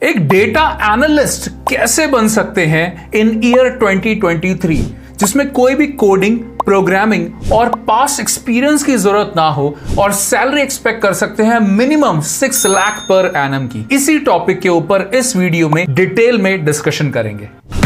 एक data analyst कैसे बन सकते हैं इन ईयर 2023, जिसमें कोई भी कोडिंग, प्रोग्रामिंग और पास्ट एक्सपीरियंस की जरूरत ना हो और सैलरी एक्सपेक्ट कर सकते हैं मिनिमम 6 लाख पर एनम की। इसी टॉपिक के ऊपर इस वीडियो में डिटेल में डिस्कशन करेंगे।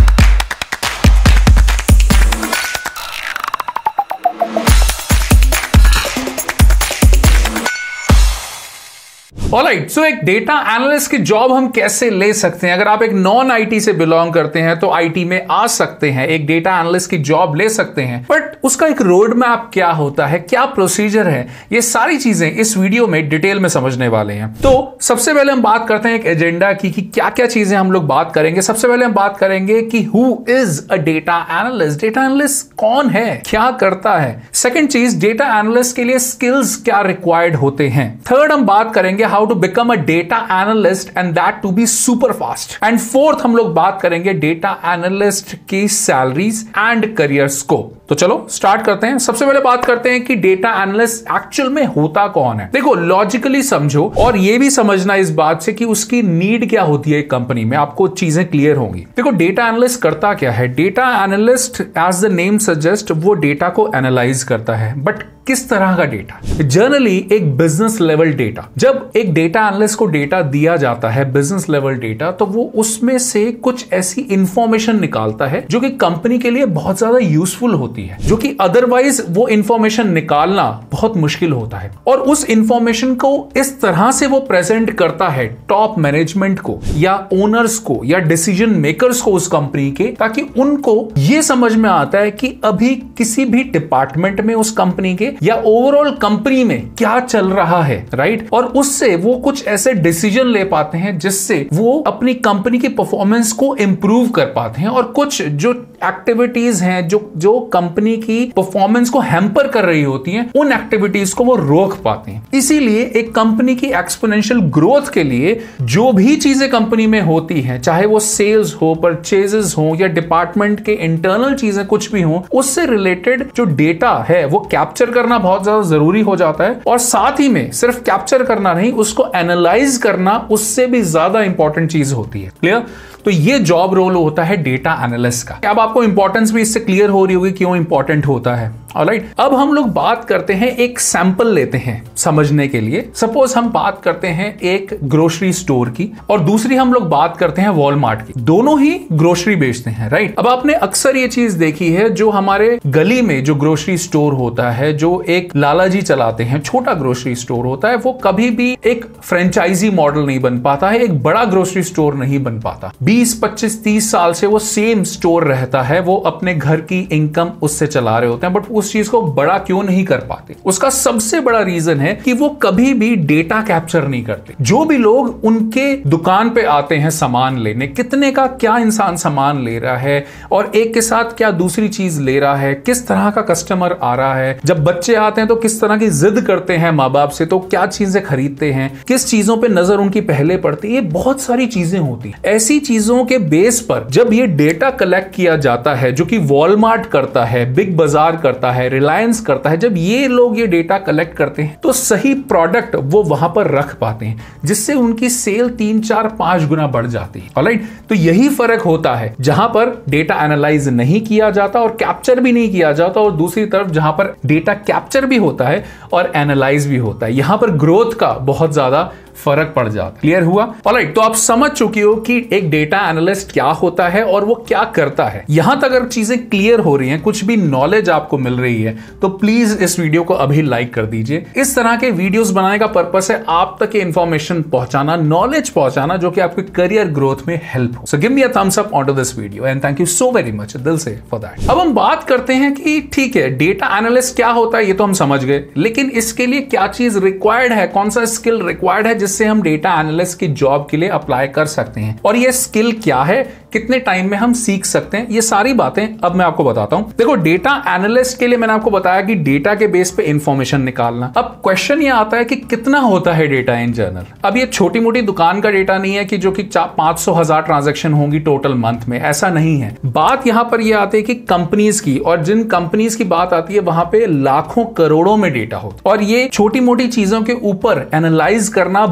ऑलराइट, सो एक डेटा एनालिस्ट की जॉब हम कैसे ले सकते हैं? अगर आप एक नॉन आईटी से बिलोंग करते हैं तो आईटी में आ सकते हैं, एक डेटा एनालिस्ट की जॉब ले सकते हैं, बट उसका एक रोड मैप क्या होता है, क्या प्रोसीजर है, ये सारी चीजें इस वीडियो में डिटेल में समझने वाले हैं। तो सबसे पहले हम बात करते हैं एक एजेंडा की कि क्या क्या चीजें हम लोग बात करेंगे। सबसे पहले हम बात करेंगे कि who is a data analyst, data analyst कौन है, क्या करता है। सेकेंड चीज, डेटा एनालिस्ट के लिए स्किल्स क्या रिक्वायर्ड होते हैं। थर्ड, हम बात करेंगे how to become a data analyst and that to be super fast. And fourth, हम लोग बात करेंगे डेटा एनालिस्ट की सैलरीज एंड करियर स्कोप। तो चलो स्टार्ट करते हैं। सबसे पहले बात करते हैं कि डेटा एनालिस्ट एक्चुअल में होता कौन है। देखो, लॉजिकली समझो और ये भी समझना इस बात से कि उसकी नीड क्या होती है एक कंपनी में, आपको चीजें क्लियर होंगी। देखो, डेटा एनालिस्ट करता क्या है? Data analyst as the name suggest वो डेटा को एनालाइज करता है, बट किस तरह का डेटा? जनरली एक बिजनेस लेवल डेटा। जब एक डेटा एनालिस्ट को डेटा दिया जाता है, बिजनेस लेवल डेटा, तो वो उसमें से कुछ ऐसी इंफॉर्मेशन निकालता है जो कि कंपनी के लिए बहुत ज्यादा यूजफुल होती है, जो कि अदरवाइज वो इंफॉर्मेशन निकालना बहुत मुश्किल होता है। और उस इंफॉर्मेशन को इस तरह से वो प्रेजेंट करता है टॉप मैनेजमेंट को या ओनर्स को या डिसीजन मेकर्स को उस कंपनी के, ताकि उनको ये समझ में आता है कि अभी किसी भी डिपार्टमेंट में उस कंपनी के या ओवरऑल कंपनी में क्या चल रहा है, राइट? और उससे वो कुछ ऐसे डिसीजन ले पाते हैं जिससे वो अपनी कंपनी की परफॉर्मेंस को इंप्रूव कर पाते हैं, और कुछ जो एक्टिविटीज हैं जो कंपनी की परफॉर्मेंस को हैम्पर कर रही होती हैं, उन एक्टिविटीज को वो रोक पाते हैं। इसीलिए एक कंपनी की एक्सपोनेंशियल ग्रोथ के लिए जो भी चीजें कंपनी में होती हैं, चाहे वो सेल्स हो, परचेजेस हो या डिपार्टमेंट के इंटरनल चीजें कुछ भी हो, उससे रिलेटेड जो डेटा है वो कैप्चर करना बहुत ज्यादा जरूरी हो जाता है। और साथ ही में सिर्फ कैप्चर करना नहीं, उसको एनालाइज करना उससे भी ज्यादा इंपॉर्टेंट चीज होती है। क्लियर? तो ये जॉब रोल होता है डेटा एनालिस्ट का। अब आपको इंपॉर्टेंस भी इससे क्लियर हो रही होगी क्यों इंपॉर्टेंट होता है। ऑलराइट, अब हम लोग बात करते हैं, एक सैंपल लेते हैं समझने के लिए। सपोज हम बात करते हैं एक ग्रोसरी स्टोर की और दूसरी हम लोग बात करते हैं वॉलमार्ट की। दोनों ही ग्रोसरी बेचते हैं, राइट? अब आपने अक्सर ये चीज देखी है, जो हमारे गली में जो ग्रोसरी स्टोर होता है, जो एक लालाजी चलाते हैं, छोटा ग्रोसरी स्टोर होता है, वो कभी भी एक फ्रेंचाइजी मॉडल नहीं बन पाता है, एक बड़ा ग्रोसरी स्टोर नहीं बन पाता। 20, 25, 30 साल से वो सेम स्टोर रहता है, वो अपने घर की इनकम उससे चला रहे होते हैं, बट उस चीज को बड़ा क्यों नहीं कर पाते? उसका सबसे बड़ा रीजन है कि वो कभी भी डेटा कैप्चर नहीं करते। जो भी लोग उनके दुकान पे आते हैं सामान लेने, कितने का क्या इंसान सामान ले रहा है और एक के साथ क्या दूसरी चीज ले रहा है, किस तरह का कस्टमर आ रहा है, जब बच्चे आते हैं तो किस तरह की जिद करते हैं माँ बाप से, तो क्या चीजें खरीदते हैं, किस चीजों पे नजर उनकी पहले पड़ती है, ये बहुत सारी चीजें होती हैं। ऐसी चीजों के बेस पर जब ये डेटा कलेक्ट किया जाता है, जो कि वॉलमार्ट करता है, बिग बाजार करता है, रिलायंस करता है, जब ये लोग ये डेटा कलेक्ट करते हैं तो सही प्रोडक्ट वो वहां पर रख पाते हैं, जिससे उनकी सेल 3, 4, 5 गुना बढ़ जाती है। ऑलराइट, तो यही फर्क होता है जहां पर डेटा एनालाइज नहीं किया जाता और कैप्चर भी नहीं किया जाता, और दूसरी तरफ जहां पर डेटा कैप्चर भी होता है और एनालाइज भी होता है, यहां पर ग्रोथ का बहुत ज्यादा फर्क पड़ जाता है। क्लियर हुआ? ऑलराइट, तो आप समझ चुके हो कि एक डेटा एनालिस्ट क्या होता है और वो क्या करता है। यहां तक अगर चीजें क्लियर हो रही हैं, कुछ भी नॉलेज आपको मिल रही है, तो प्लीज इस वीडियो को अभी लाइक कर दीजिए। इस तरह के वीडियोस बनाने का पर्पस है आप तक इंफॉर्मेशन पहुंचाना, नॉलेज पहुंचाना, जो कि आपके करियर ग्रोथ में हेल्प हो। So give me a thumbs up on to this video and thank you so very much दिल से फॉर दैट। अब हम बात करते हैं कि ठीक है, डेटा एनालिस्ट क्या होता है ये तो हम समझ गए, लेकिन इसके लिए क्या चीज रिक्वायर्ड है, कौन सा स्किल रिक्वायर्ड है जिससे हम डेटा एनालिस्ट की जॉब के लिए अप्लाई कर सकते हैं, और ये स्किल क्या है, कितने टाइम में हम सीख सकते हैं, ये सारी बातें अब मैं आपको बताता हूं। देखो, डेटा एनालिस्ट के लिए मैंने आपको बताया कि डेटा के बेस पे इंफॉर्मेशन निकालना। अब क्वेश्चन ये आता है कि कितना होता है डेटा इन जनरल। अब ये छोटी मोटी दुकान का डेटा नहीं है कि जो कि 500,000 ट्रांजैक्शन होंगी टोटल मंथ में, ऐसा नहीं है। बात यहां पर ये आती है कि कंपनीज की, और जिन कंपनीज की बात आती है वहां पे लाखों करोड़ों में डेटा हो, और ये छोटी मोटी चीजों के ऊपर एनालाइज करना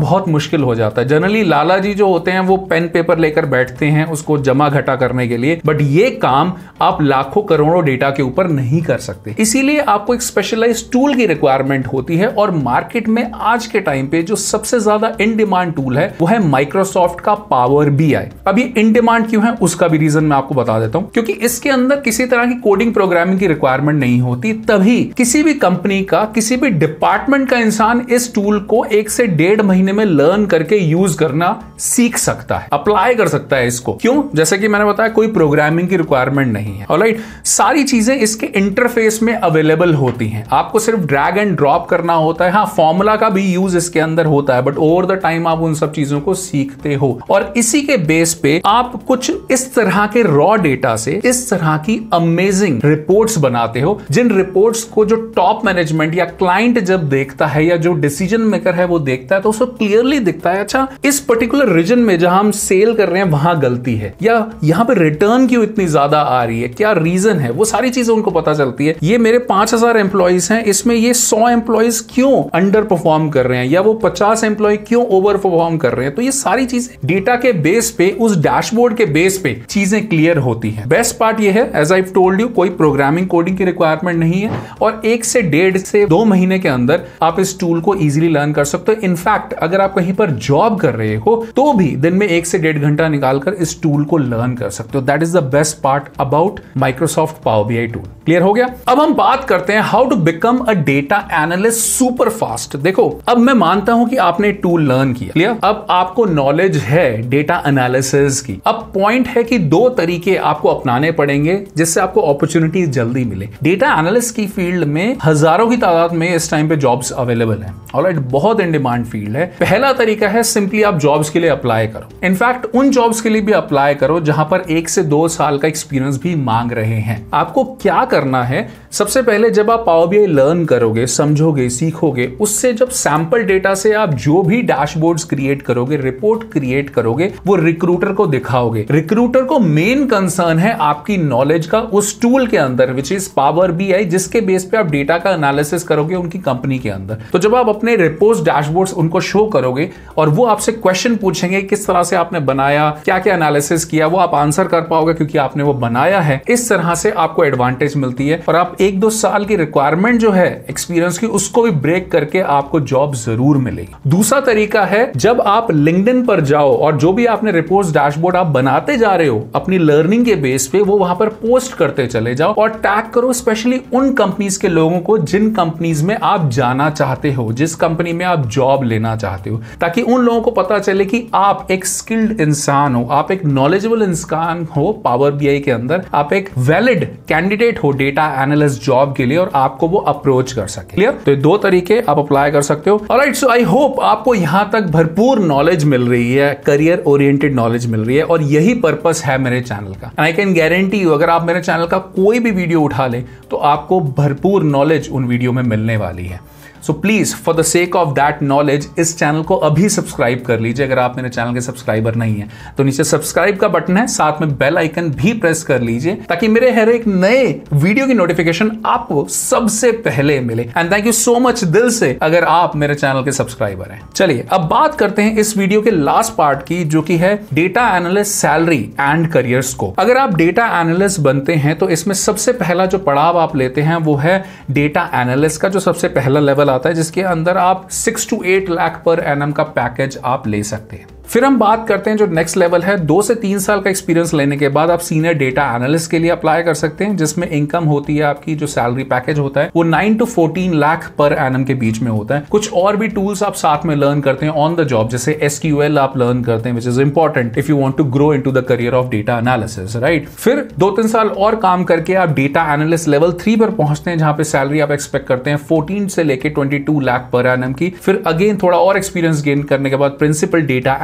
बहुत मुश्किल हो जाता है। जनरली लाला जी जो होते हैं वो पेन पेपर लेकर बैठते हैं उसको जमा घटा करने के लिए, बट ये काम आप लाखों करोड़ों डेटा के ऊपर नहीं कर सकते। इसीलिए आपको एक स्पेशलाइज्ड टूल की रिक्वायरमेंट होती है, और मार्केट में आज के टाइम पे जो सबसे ज्यादा इन डिमांड टूल है वो है माइक्रोसॉफ्ट का पावर बीआई। अब ये इन डिमांड क्यों है उसका भी रीजन मैं आपको बता देता हूं, क्योंकि इसके अंदर किसी तरह की कोडिंग प्रोग्रामिंग की रिक्वायरमेंट नहीं होती, तभी किसी भी कंपनी का किसी भी डिपार्टमेंट का इंसान इस टूल को 1 से 1.5 महीने में लर्न करके यूज करना सीख सकता है, अप्लाई कर सकता है इसको। क्यों? जैसे कि मैंने बताया कोई प्रोग्रामिंग की रिक्वायरमेंट नहीं है। ऑलराइट, सारी चीजें इसके इंटरफेस में अवेलेबल होती हैं, आपको सिर्फ ड्रैग एंड ड्रॉप करना होता है। हाँ, फॉर्मूला का भी यूज इसके अंदर होता है, बट ओवर द टाइम आप उन सब चीजों को सीखते हो, और इसी के बेस पे आप कुछ इस तरह के रॉ डेटा से इस तरह की अमेजिंग रिपोर्ट्स बनाते हो, जिन रिपोर्ट्स को जो टॉप मैनेजमेंट या क्लाइंट जब देखता है या जो डिसीजन मेकर है वो देखता है, तो उसको क्लियरली दिखता है अच्छा इस पर्टिकुलर रीजन में जहां हम सेल कर रहे हैं वहां गलती है, या यहां पे रिटर्न क्यों इतनी ज्यादा आ रही है, क्या रीजन है, वो सारी चीजें उनको पता चलती है। ये मेरे 5000 एम्प्लॉइज हैं, इसमें ये 100 एम्प्लॉइज क्यों अंडर परफॉर्म कर रहे हैं, या वो 50 एम्प्लॉय क्यों ओवर परफॉर्म कर रहे हैं। तो ये सारी चीजें डेटा के बेस पे, उस डैशबोर्ड के बेस पे चीजें क्लियर होती हैं। बेस्ट पार्ट ये है, एज आई टोल्ड यू, कोई प्रोग्रामिंग कोडिंग की रिक्वायरमेंट नहीं है, और 1 से 1.5 से 2 महीने के अंदर आप इस टूल को इजीली लर्न कर सकते हो। इनफैक्ट अगर आप कहीं पर जॉब कर रहे हो तो भी दिन में 1 से 1.5 घंटा निकालकर इस टूल को लर्न कर सकते हो। That is the best part about Microsoft power BI tool. Clear हो गया? अब हम बात करते हैं how to become a data analyst super fast. देखो, अब मैं मानता हूं कि आपने टूल लर्न किया, क्लियर, अब आपको नॉलेज है डेटा एनालिसिस की। अब पॉइंट है कि 2 तरीके आपको अपनाने पड़ेंगे जिससे आपको अपॉर्चुनिटी जल्दी मिले। डेटा एनालिस्ट की फील्ड में हजारों की तादाद में इस टाइम पे जॉब्स अवेलेबल हैं। ऑलराइट, बहुत इन डिमांड फील्ड है। पहला तरीका है सिंपली आप जॉब्स के लिए अप्लाई करो। इनफैक्ट उन जॉब्स के लिए भी अप्लाई करो जहां पर 1 से 2 साल का एक्सपीरियंस भी मांग रहे हैं। आपको क्या करना है, सबसे पहले जब आप पावर बीआई लर्न करोगे, समझोगे, सीखोगे, उससे जब सैंपल डेटा से आप जो भी डैशबोर्ड्स क्रिएट करोगे, रिपोर्ट क्रिएट करोगे, वो रिक्रूटर को दिखाओगे। रिक्रूटर को मेन कंसर्न है आपकी नॉलेज का उस टूल के अंदर विच इज पावर बीआई, जिसके बेस पे आप डेटा का एनालिसिस करोगे उनकी कंपनी के अंदर। तो जब आप अपने रिपोर्ट्स, डैशबोर्ड्स उनको शो करोगे और वो आपसे क्वेश्चन पूछेंगे किस तरह से आपने बनाया, क्या क्या एनालिसिस किया, वो आप आंसर कर पाओगे क्योंकि आपने वो बनाया है। इस तरह से आपको एडवांटेज मिलती है, और आप 1-2 साल की रिक्वायरमेंट जो है एक्सपीरियंस की, उसको भी ब्रेक करके आपको जॉब जरूर मिलेगी। दूसरा तरीका है, जब आप लिंक्डइन पर जाओ और जो भी आपने रिपोर्ट्स, डैशबोर्ड आप बनाते जा रहे हो अपनी लर्निंग के बेस पे, वो वहां पर पोस्ट करते चले जाओ और टैग करो स्पेशली उन कंपनीज के लोगों को जिन कंपनीज में आप जाना चाहते हो, जिस कंपनी में आप जॉब लेना चाहते हो, ताकि उन लोगों को पता चले कि आप एक स्किल्ड इंसान हो, आप एक नॉलेजेबल इंसान हो पावर बीआई के अंदर, आप एक वैलिड कैंडिडेट हो डेटा एनालिस्ट जॉब के लिए, और आपको वो अप्रोच कर सके। क्लियर? तो ये 2 तरीके आप अप्लाई कर सकते हो। ऑलराइट, सो आई होप आपको यहां तक भरपूर नॉलेज मिल रही है, करियर ओरिएंटेड नॉलेज मिल रही है, और यही पर्पस है मेरे चैनल का। And I can guarantee you, अगर आप मेरे चैनल का कोई भी वीडियो उठा लें तो आपको भरपूर नॉलेज उन वीडियो में मिलने वाली है। So please, for the sake of that knowledge, इस चैनल को अभी सब्सक्राइब कर लीजिए। अगर आप मेरे चैनल के सब्सक्राइबर नहीं है तो नीचे सब्सक्राइब का बटन है, साथ में बेल आइकन भी प्रेस कर लीजिए ताकि मेरे हर एक नए वीडियो की नोटिफिकेशन आपको सबसे पहले मिले। And thank you so much दिल से अगर आप मेरे चैनल के सब्सक्राइबर हैं। चलिए अब बात करते हैं इस वीडियो के लास्ट पार्ट की, जो कि है data analyst salary and career scope. अगर आप डेटा एनालिस्ट बनते हैं तो इसमें सबसे पहला जो पड़ाव आप लेते हैं वो है डेटा एनालिस्ट का जो सबसे पहला लेवल आता है, जिसके अंदर आप 6 to 8 लाख पर एनम का पैकेज आप ले सकते हैं। फिर हम बात करते हैं जो नेक्स्ट लेवल है, 2 से 3 साल का एक्सपीरियंस लेने के बाद आप सीनियर डेटा एनालिस्ट के लिए अप्लाई कर सकते हैं, जिसमें इनकम होती है आपकी, जो सैलरी पैकेज होता है वो 9 to 14 लाख पर एनम के बीच में होता है। कुछ और भी टूल्स आप साथ में लर्न करते हैं ऑन द जॉब, जैसे SQL आप लर्न करते हैं, which is important if you want to grow into the career of data analysis, right. फिर 2-3 साल और काम करके आप डेटा एनालिस्ट लेवल 3 पर पहुंचते हैं, जहां पे सैलरी आप एक्सपेक्ट करते हैं 14 से लेके 22 लाख पर एनम की। फिर अगेन थोड़ा और एक्सपीरियंस गेन करने के बाद प्रिंसिपल डेटा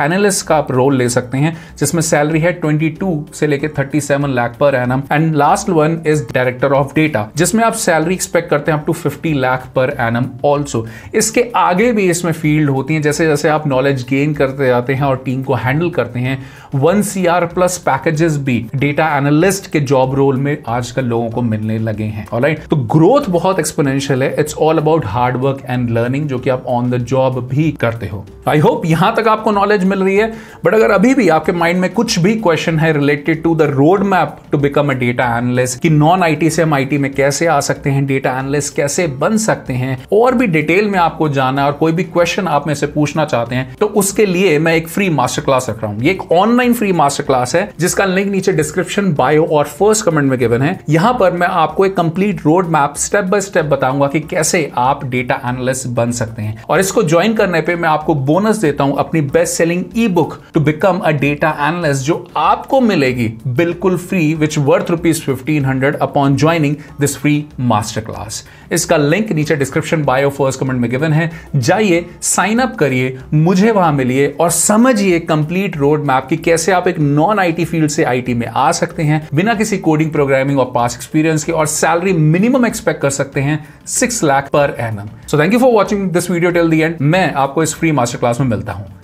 एनालिस्ट का आप रोल ले सकते हैं, जिसमें सैलरी है 22 से लेके 37 lakh per annum. And last one is director of data, जिसमें आप सैलरी एक्सपेक्ट करते हैं up to 50 lakh per annum also. इसके आगे भी इसमें फील्ड होती है, जैसे जैसे आप नॉलेज गेन करते जाते हैं और टीम को हैंडल करते हैं, 1 CR प्लस पैकेजेस भी डेटा एनालिस्ट के जॉब रोल में आजकल लोगों को मिलने लगे हैं। ऑलराइट, तो ग्रोथ बहुत एक्सपोनेंशियल है। It's all about hard work and learning, जो कि आप ऑन द जॉब भी करते हो। आई होप यहां तक आपको नॉलेज मिल रही है। बट अगर अभी भी आपके माइंड में कुछ भी क्वेश्चन है related to the road map to become a data analyst, कि नॉन आईटी से हम आईटी में कैसे आ सकते हैं, डेटा एनालिस्ट कैसे बन सकते हैं, और भी डिटेल में आपको जानना है और कोई भी क्वेश्चन आप में से पूछना चाहते हैं, तो उसके लिए मैं एक फ्री मास्टर क्लास रख रहा हूं। ये एक ऑनलाइन फ्री मास्टर क्लास है, जिसका लिंक नीचे डिस्क्रिप्शन, बायो और फर्स्ट कमेंट में गिवन है। यहां पर मैं आपको एक complete road map step by step बताऊंगा कि कैसे आप डेटा एनालिस्ट बन सकते हैं। और इसको ज्वाइन करने पे मैं आपको बोनस देता हूं, अपनी best selling e book to become a data analyst, जो आपको मिलेगी बिल्कुल free, which worth ₹1500 upon joining this free master class. इसका लिंक नीचे डिस्क्रिप्शन, बायो, फर्स्ट कमेंट में गिवन है। जाइए, साइन अप करिए, मुझे वहां मिलिए और समझिए कंप्लीट रोड मैप कि कैसे आप एक नॉन आईटी फील्ड से आईटी में आ सकते हैं बिना किसी कोडिंग, प्रोग्रामिंग और पास्ट एक्सपीरियंस के, और सैलरी मिनिमम एक्सपेक्ट कर सकते हैं 6 lakh per annum. So thank you for watching this video till the end. मैं आपको इस फ्री मास्टर क्लास में मिलता हूं।